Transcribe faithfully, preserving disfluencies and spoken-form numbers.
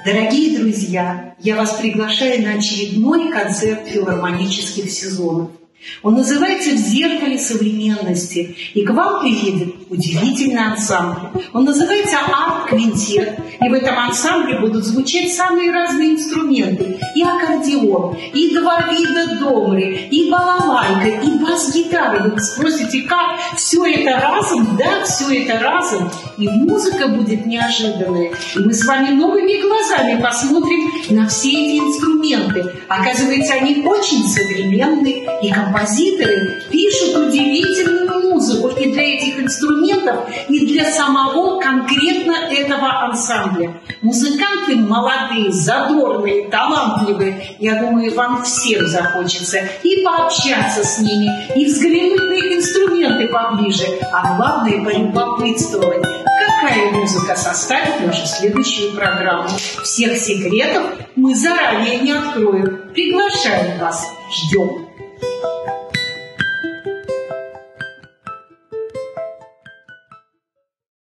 Дорогие друзья, я вас приглашаю на очередной концерт филармонических сезонов. Он называется «В зеркале современности», и к вам приедет удивительный ансамбль. Он называется «Арт-квинтет», и в этом ансамбле будут звучать самые разные инструменты. И аккордеон, и два вида домри, и балалайка, и бас-гитара. Вы спросите, как? Все это разом? Да, все это разом. И музыка будет неожиданная. И мы с вами новыми глазами посмотрим на все эти инструменты. Оказывается, они очень современные, и композиторы пишут удивительную музыку и для этих инструментов, и для самого конкретно этого ансамбля. Музыканты молодые, задорные, талантливые. Я думаю, вам всем захочется и пообщаться с ними, и взглянуть на их инструменты поближе, а главное полюбопытствовать, какая музыка составит нашу следующую программу. Всех секретов мы заранее не откроем. Приглашаем вас, ждем.